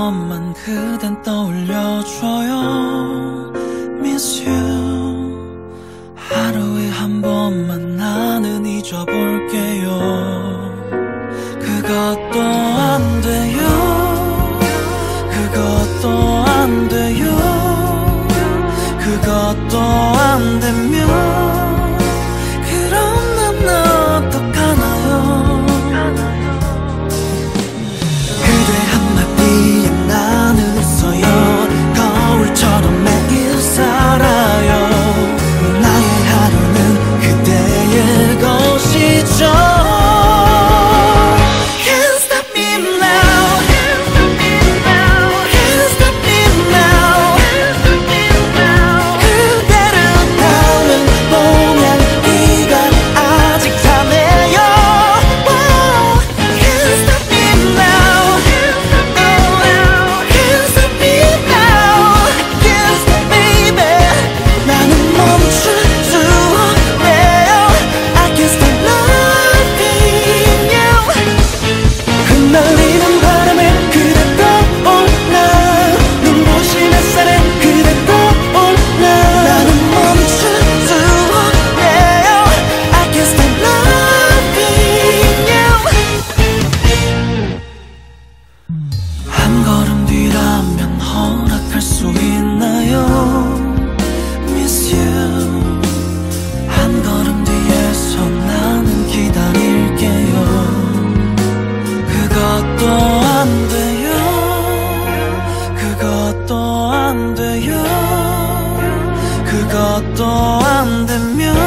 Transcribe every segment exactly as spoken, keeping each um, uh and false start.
번만 그댄 떠올려줘요. Miss you. 하루에 한 번만 나는 잊어볼게요. 그것도 안 돼요. 그것도 안 돼요. 그것도 안 되면 그럼 난 어떡하나요. 그대 한마디에 나는 웃어요. 거울처럼 매일 살아요. 나의 하루는 그대의 것이죠. 한 걸음 뒤라면 허락할 수 있나요. Miss you. 한 걸음 뒤에서 나는 기다릴게요. 그것도 안 돼요. 그것도 안 돼요. 그것도 안 되면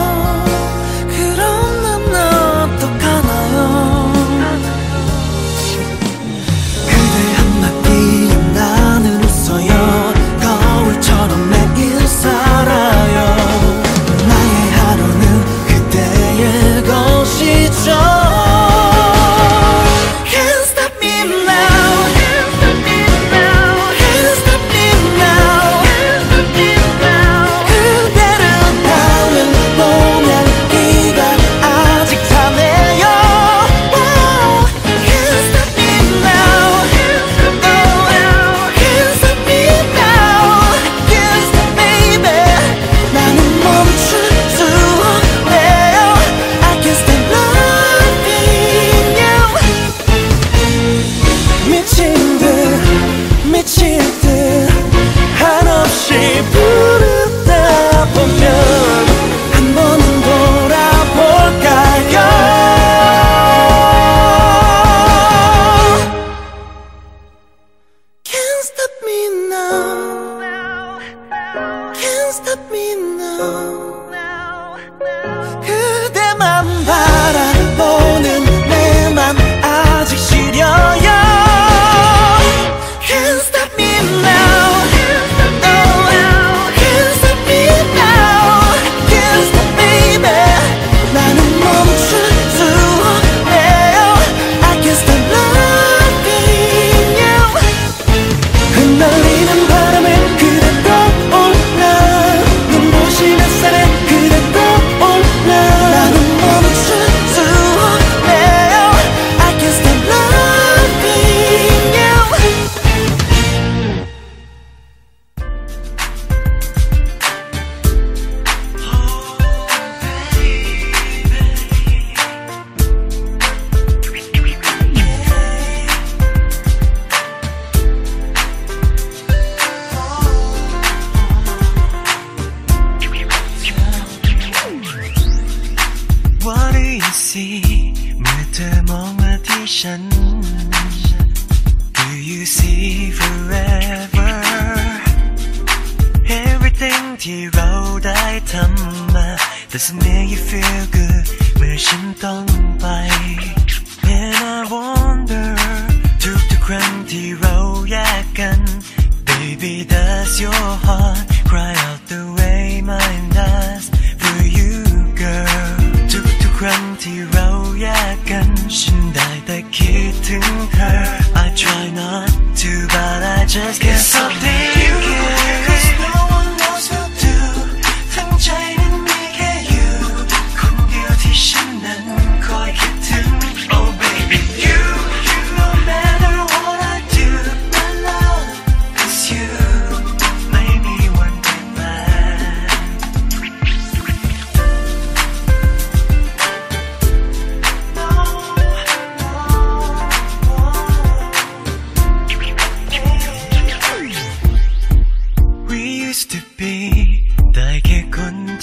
그럼 난 어떡하나요. 나는 웃어요. 거울처럼 매일 살아요. 나의 하루는 그대의 것이죠. Can't stop me now. Can't stop me now. Can't stop me now. Can't stop me now. 그대를 다음엔 보면 기가 아직 차네요. Can't stop me now. 부르다 보면 한 번은 돌아볼까요. Can't stop me now. Can't stop me now. 그대만 바라보는 내 맘 아직 시려요. Can't stop me now. 날리는 바람에 그대 떠올라. 눈부신 햇살에 그대 떠올라. 나는 멈출 수 없네요. I can't stop loving you. What do you see เมื่อเธอมองมาที่ฉัน Do you see forever Everything ที่เราได้ทำมา Does it make you feel good เมื่อฉันต้องไป And I wonder ทุกๆครั้งที่เราแยกกัน Baby does your heart cry out the way mine does for you girl ทุกๆครั้งที่เราแยกกันฉันได้แต่คิดถึงเธอ I try not to but I just can't stop thinking Cause no one knows what to do ทั้งใจนั้นมีแค่you คนเดียวที่ฉันนั้นคอยคิดถึง Oh baby you No matter what I do my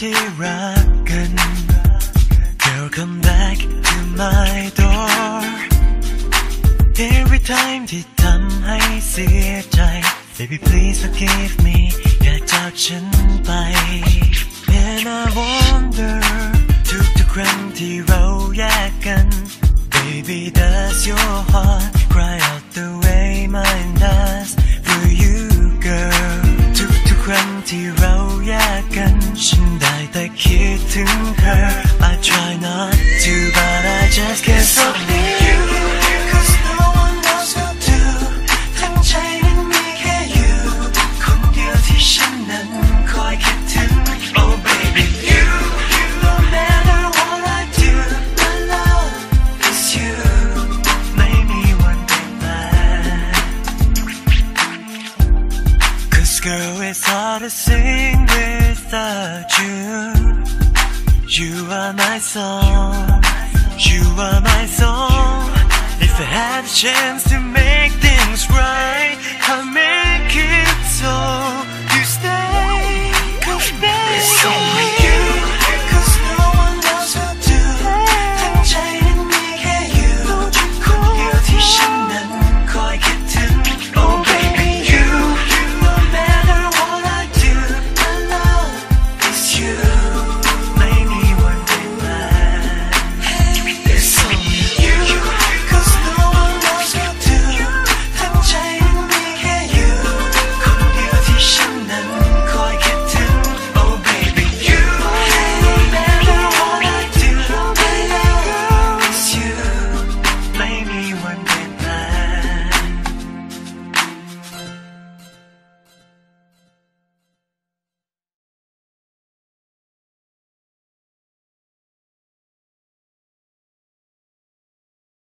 ที่รักกัน Girl come back to my door Every time ที่ทำให้เสียใจ Baby please forgive me อย่าจากฉันไป And I wonder ทุกๆครั้งที่เราแยกกัน Baby does your heart cry out the way mine does for you girl ทุกๆครั้งที่เราแยกกันฉันได้แต่คิดถึงเธอ I try not to but I just can't stop you Cause no one else will do ทั้งใจนั้นมีแค่ you คนเดียวที่ฉันนั้นคอยคิดถึง Oh baby you No matter what I do my love is you ไม่มีวันเปลี่ยนแปลง Cause girl it's hard to sing without you You are my song You are my song If I had a chance to make things right I'll make it so You stay Cause baby